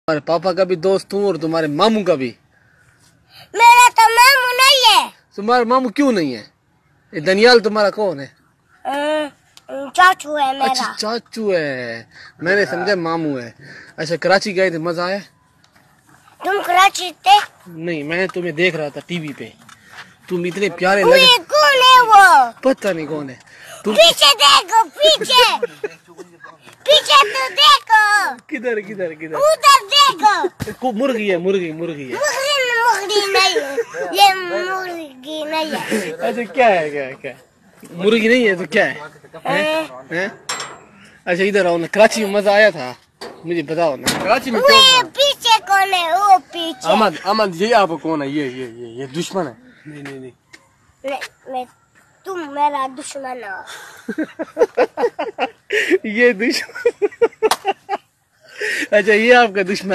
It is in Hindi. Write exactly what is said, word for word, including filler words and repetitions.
तुम्हारे पापा का भी दोस्त हूँ और तुम्हारे मामू का भी। मेरा तो मामू नहीं है। तुम्हारा मामू क्यों नहीं है? ये दनियाल तुम्हारा कौन है? चाचू है मेरा। अच्छा चाचू है, मैंने समझा मामू है। अच्छा कराची गए थे, मजा आया? तुम कराची थे? नहीं, मैं तुम्हें देख रहा था टीवी पे, तुम इतने प्यारे लगे। लगे। कौन है वो? पता नहीं कौन है। तुम पीछे देखो, पीछे पीछे तो देखो। किधर किधर किधर? उधर देखो। मुर्गी है, मुर्गी मुर्गी है। मुर्गी मुर्गी नहीं है, ये मुर्गी नहीं है। अच्छा क्या है, क्या है, क्या है? मुर्गी नहीं है तो क्या है? हैं? हैं? अच्छा इधर आओ ना, कराची में मजा आया था, मुझे बताओ ना कराची में क्यों? पीछे कौन है? वो पीछे। अहमद, अहमद ये आपको कौन है? ये ये ये ये दुश्मन है। नहीं नहीं नहीं, मैं, मैं तुम मेरा दुश्मन हो। ये दुश्मन। अच्छा ये आपका दुश्मन।